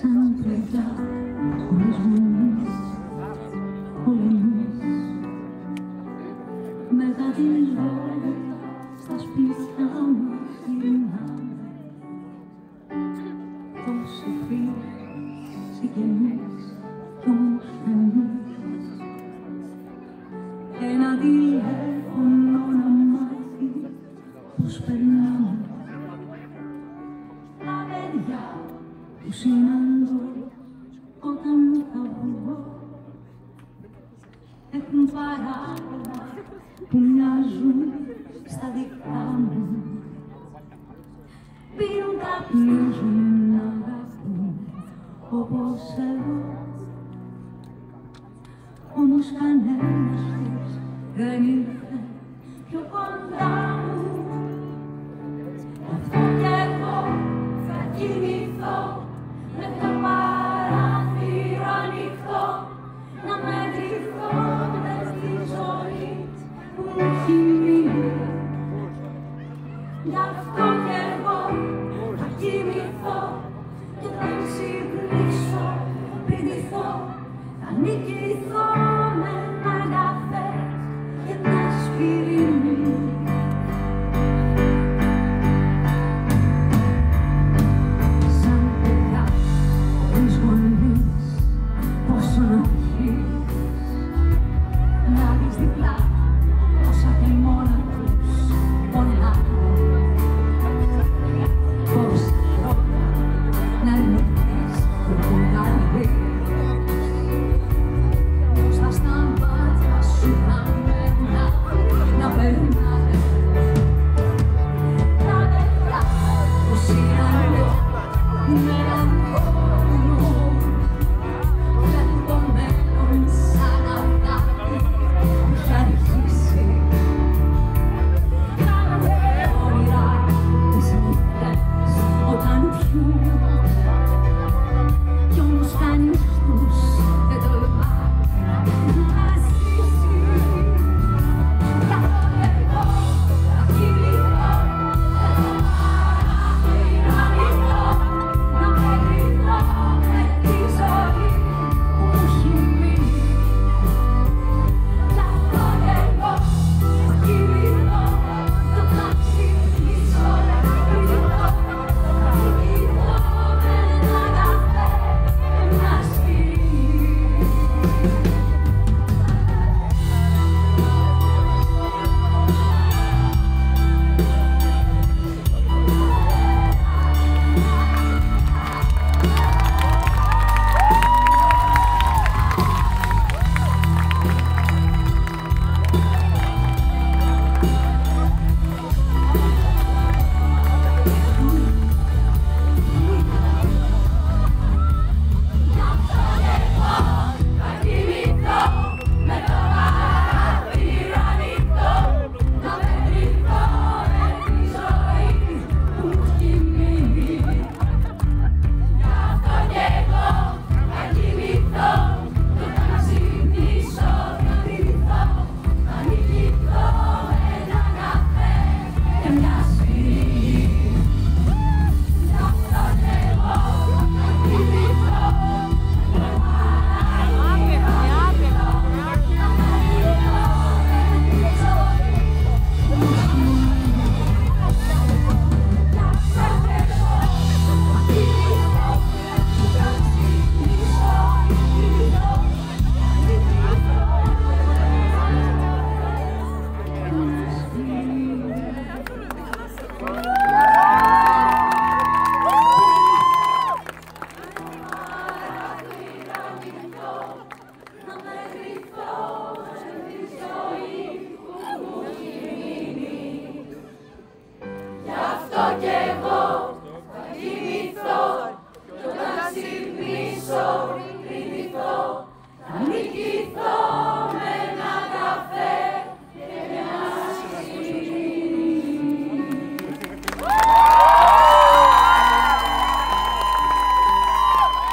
σαν πλεκτά χωρίς μονής, όλοι εμείς μετά την ζωή στα σπίτια μας γυρνάμε τόσοι φίλοι, συγγενείς κι όμως εμείς ένα τηλέφωνο να μάθει πως περνάμε τα παιδιά που συναντώ όταν θα βγω έχουν παράγωνα που μοιάζουν στα δικά μου. Πίνουν, καπνίζουν, να αγαπούν όπως εγώ. Όμως κανένας τους δεν ήρθε